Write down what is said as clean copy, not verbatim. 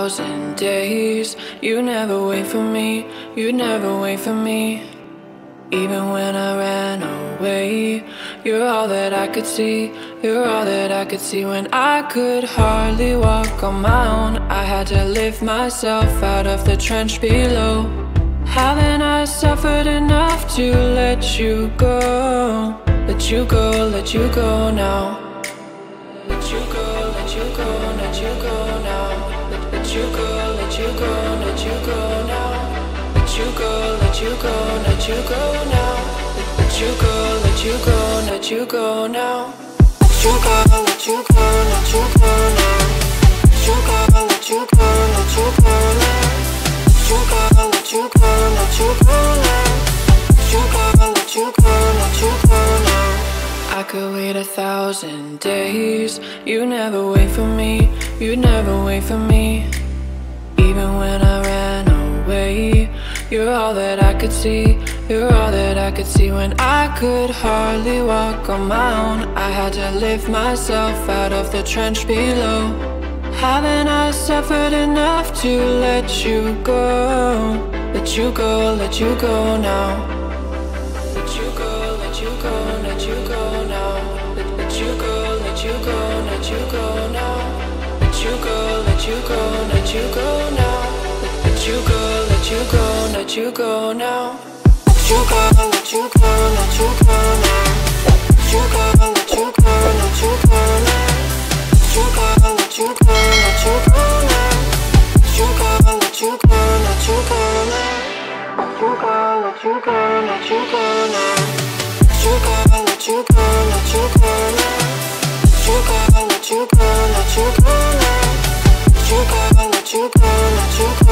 1,000 days. You never wait for me, you never wait for me. Even when I ran away, you're all that I could see, you're all that I could see. When I could hardly walk on my own, I had to lift myself out of the trench below. Haven't I suffered enough to let you go? Let you go, let you go now. Let you go, let you go, let you go now. Let you go, let you go, let you go now. Let you go, let you go, let you go now. Let you go, let you go, let you go now. Let you go, let you go, let you go now. Let you go, let you go, let you go now. Let you go, let you go, let you go now. Let you go, let you go, let you go now. I could wait 1,000 days. You never wait for me, you never wait for me. Even when I ran away, you're all that I could see, you're all that I could see. When I could hardly walk on my own, I had to lift myself out of the trench below. Haven't I suffered enough to let you go? Let you go, let you go now. Let you go, let you go, let you go now. Let you go, let you go, let you go now. Let you go, let you go, let you go now. Let you go, let you go, let you go now. Let you go, let you go, let you go now. Let you go, let you go, let you go now. Let you go, let you go, let you go now. Let you go, let you go, let you go now. Let you go, let you go, let you go now. Let you go, let you go, let you go now. Let you go, let you go, let you go now. Let you go, let you go, let you go.